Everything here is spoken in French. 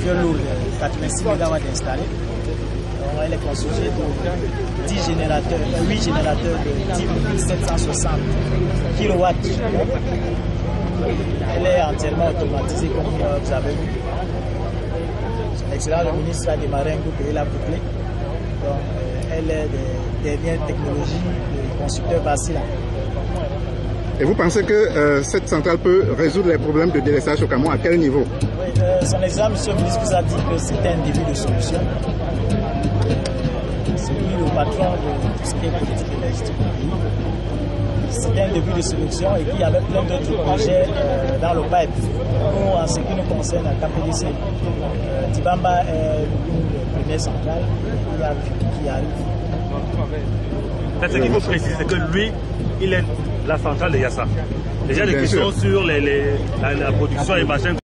mesure lourde, 86 MW installés. Elle est constituée de 8 générateurs de type 760 kW. Elle est entièrement automatisée comme vous avez vu. Son Excellence le ministre a démarré un groupe et l'a bouclé. Donc, elle est des dernières technologies de constructeur Basila. Et vous pensez que cette centrale peut résoudre les problèmes de délestage au Cameroun à quel niveau? Oui, son Excellence, M. le ministre vous a dit que c'était un début de solution. C'est lui le patron de tout ce qui est politique énergétique du pays. C'était un début de solution et qu'il y avait plein d'autres projets dans le pipe. Nous, en ce qui nous concerne à KPDC, Tibamba est l'une des premières centrales qui arrive. Ce qu'il faut préciser, c'est que lui, il est la centrale de Yassa. Déjà, des questions sur la production et machin.